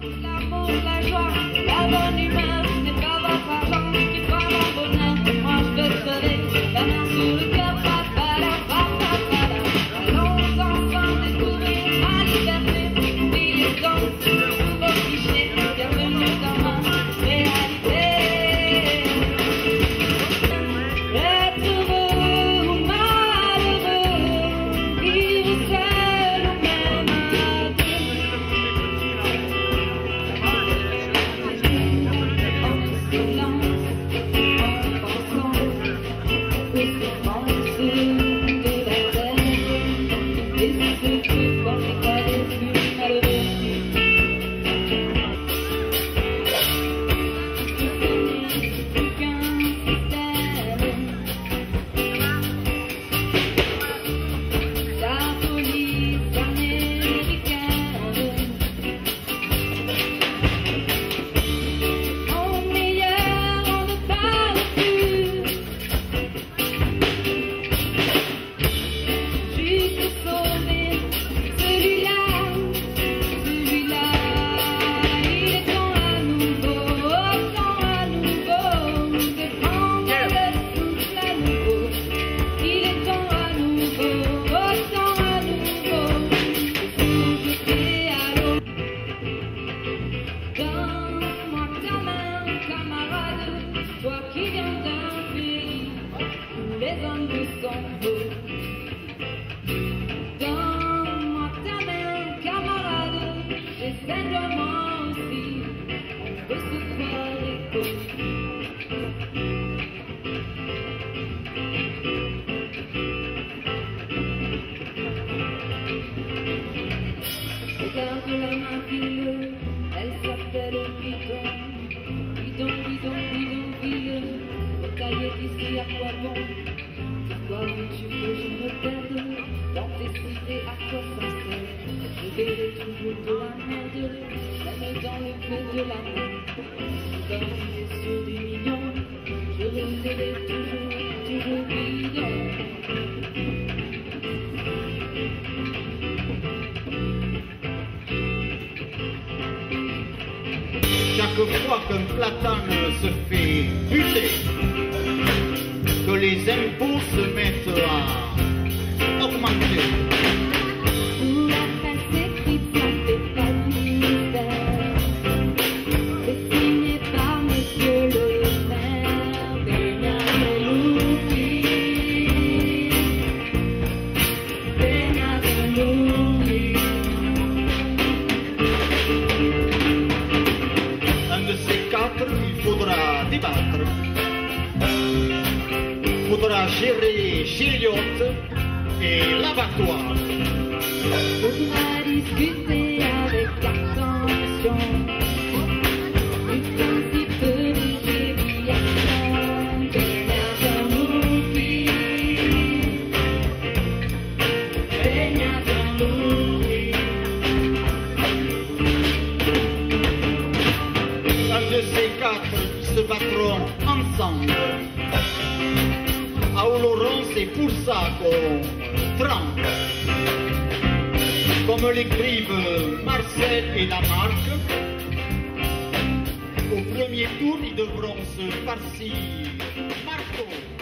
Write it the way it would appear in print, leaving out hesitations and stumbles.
L'amour, la joie, la bonne humeur, ce n'est pas votre argent qui fera mon bonheur. Moi je veux crever, la main sur le cœur, allons enfin découvrir ma liberté. Oubliez donc tous vos clichés, bienvenue dans ma réalité. Être heureux ou malheureux, vivre seul ou même à deux. En silence, en pensant aux souffrances de la terre et ceux qui pensent pas les plus malheureux. Toi qui viens d'un pays où les hommes sont beaux, donne-moi ta main, camarade, j'essaie de moi aussi, on peut se croire égaux. Regarde la main file, elle s'appelle Bidon. Taillé d'ici à quoi bon? Pourquoi veux-tu que je me perde dans tes idées? À quoi ça sert? Je verrai toujours de la merde, même dans le feu de l'amour. Dans les yeux des mignons, je resterai toujours mignon. Chaque fois qu'un platane se fait buter, que les impôts se mettent à augmenter. Sous la presse écrite, ça fait pas de mystère. C'est signé par monsieur le maire, Bernard Louis. Bernard Louis. Un de ces quatre, il faudra débattre. Faudra gérer Gilliot et l'abattoir. Faudra discuter avec attention du principe de déviation. Bernard Louis. Bernard Louis. Un de ces quatre se battront ensemble. À Oloron, c'est pour ça qu'on trempe. Comme l'écrivent Marcel et Lamarck, au premier tour, ils devront se farcir Marco.